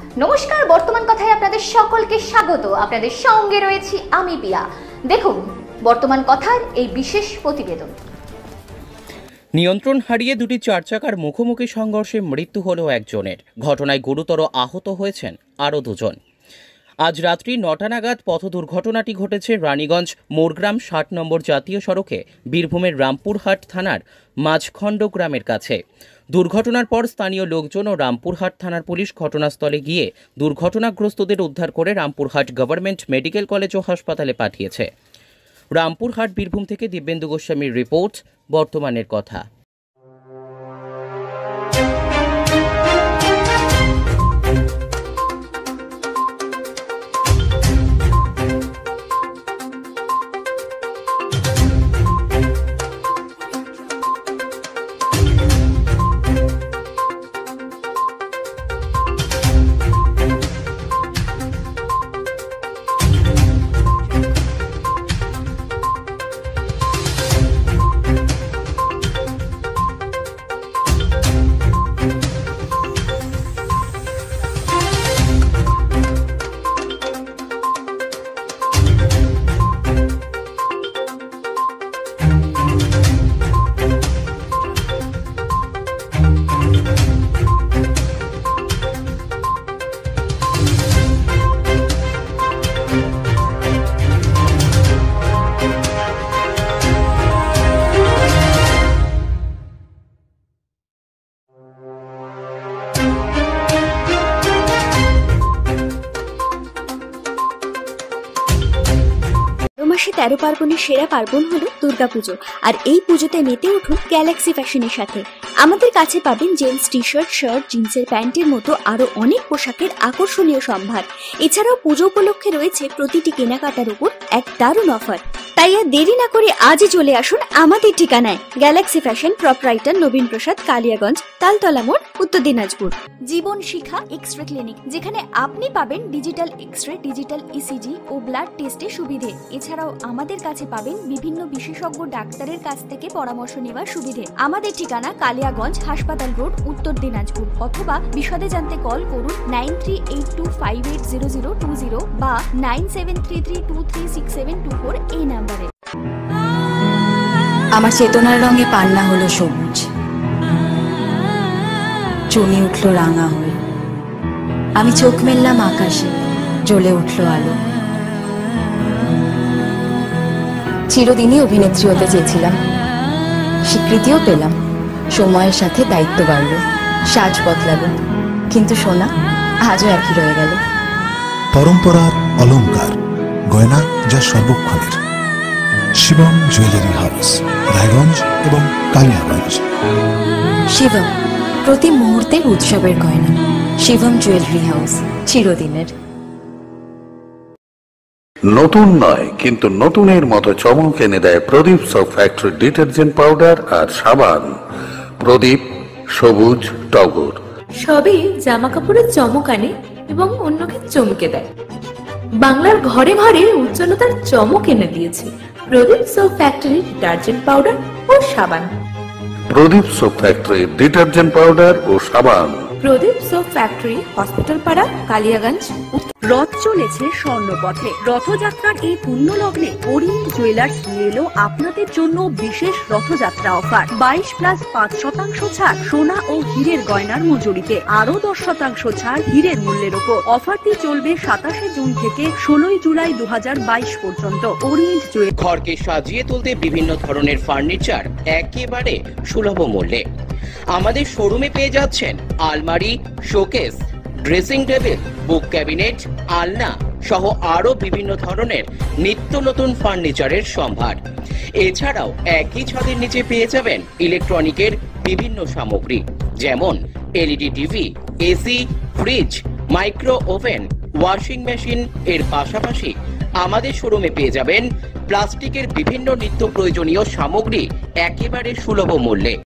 নমস্কার, বর্তমান কথায় আপনাদের সকলকে স্বাগত। আপনাদের সঙ্গে রয়েছি আমি পিয়া। দেখুন বর্তমান কথার এই বিশেষ প্রতিবেদন। নিয়ন্ত্রণ হারিয়ে দুটি চার চাকার মুখোমুখি সংঘর্ষে মৃত্যু হল একজনের। ঘটনায় গুরুতর আহত হয়েছেন আরও দুজন। আজ রাত্রি ৯টা নাগাদ পথ দুর্ঘটনাটি ঘটেছে রানীগঞ্জ মোরগ্রাম ৬০ নম্বর জাতীয় সড়কে বীরভূমের রামপুরহাট থানার মাঝখণ্ড গ্রামের কাছে। দুর্ঘটনার পর স্থানীয় লোকজন ও রামপুরহাট থানার পুলিশ ঘটনাস্থলে গিয়ে দুর্ঘটনাগ্রস্তদের উদ্ধার করে রামপুরহাট গভর্নমেন্ট মেডিকেল কলেজ ও হাসপাতালে পাঠিয়েছে। রামপুরহাট বীরভূম থেকে দিব্যেন্দু গোস্বামীর রিপোর্ট, বর্তমানের কথা। মাসে ১৩ পার্বণের সেরা পার্বণ হলো দুর্গাপুজো। আর এই পুজোতে মেতে উঠুন গ্যালাক্সি ফ্যাশনের সাথে। আমাদের কাছে পাবেন জেন্টস টি শার্ট, শার্ট, জিন্সের প্যান্টের মতো আরো অনেক পোশাকের আকর্ষণীয় সম্ভার। এছাড়াও পুজো উপলক্ষে রয়েছে প্রতিটি কেনাকাটার উপর এক দারুণ অফার। তাই আর দেরি না করে আজই চলে আসুন আমাদের ঠিকানায়, galaxy fashion, proprietor Nabin Prasad, Kaliaganj, Taltala মোড়, উত্তর দিনাজপুর। জীবন শিখা এক্স-রে ক্লিনিক, যেখানে আপনি পাবেন ডিজিটাল এক্স-রে, ডিজিটাল ইসিজি ও ব্লাড টেস্টের সুবিধে। এছাড়াও আমাদের কাছে পাবেন বিভিন্ন বিশেষজ্ঞ ডাক্তারের কাছ থেকে পরামর্শ নেওয়ার সুবিধে। আমাদের ঠিকানা কালিয়াগঞ্জ, হাসপাতাল রোড, উত্তর দিনাজপুর। অথবা বিশদে জানতে কল করুন 9382580020 বা 9733236724 এই নাম্বারে। আমার চেতনার রঙে পান্না হলো সবুজ, চুনি উঠল রাঙা হয়ে। আমি চোখ মেললাম আকাশে, জ্বলে উঠল আলো। চিরদিনই অভিনেত্রী হতে চেয়েছিলাম, স্বীকৃতিও পেলাম। সময়ের সাথে দায়িত্ব বাড়ল, সাজ বদলালো, কিন্তু সোনা আজও একই রয়ে গেল। পরম্পরার অলংকার, গয়না যা সর্বক্ষণের। শিবম জুয়েলারি হাউস, রায়গঞ্জ এবং কালিয়াগঞ্জ। শিবম, প্রতি মুহূর্তের উৎসবের গয়না। শিবম জুয়েলারি হাউস, চিরদিনের। নতুন নয়, কিন্তু নতুনের মতো চমক এনে দেয় Pradip soap factory detergent powder আর সাবান। প্রদীপ, সবুজ, টগর সবই জামা কাপড়ের চমক আনে এবং অন্যকে চমকে দেয়। বাংলার ঘরে ঘরে উজ্জ্বলতার চমক এনে দিয়েছে Pradip soap factory detergent powder ও সাবান। Pradip soap factory detergent powder ও সাবান। প্রদীপ সোপ ফ্যাক্টরি, হসপিটাল পাড়া, কালিয়াগঞ্জ। রথ চলেছে স্বর্ণপথে। রথযাত্রার এই পুণ্য লগ্নে ওরিয়েন্ট জুয়েলার্স নিয়ে এলো আপনাদের জন্য বিশেষ রথযাত্রা অফার। 22+5% ছাড় সোনা ও হীরের গয়নার মজুরিতে, আরো 10% ছাড় হীরের মূল্যের ওপর। অফারটি চলবে 27শে জুন থেকে 16ই জুলাই 2022 পর্যন্ত। Orient jewellers. ঘরকে সাজিয়ে তুলতে বিভিন্ন ধরনের ফার্নিচার একেবারে সুলভ মূল্যে। আমাদের শোরুমে পেয়ে যাচ্ছেন আলমারি, showcase, dressing table, book cabinet, আলনা সহ আরো বিভিন্ন ধরনের নিত্য নতুন ফার্নিচারের সম্ভার। এছাড়াও একই ছাদের নিচে পেয়ে যাবেন ইলেকট্রনিকের বিভিন্ন সামগ্রী, যেমন LED TV, AC, fridge, micro oven, washing machine. এর পাশাপাশি আমাদের শোরুমে পেয়ে যাবেন প্লাস্টিকের বিভিন্ন নিত্য প্রয়োজনীয় সামগ্রী একেবারে সুলভ মূল্যে।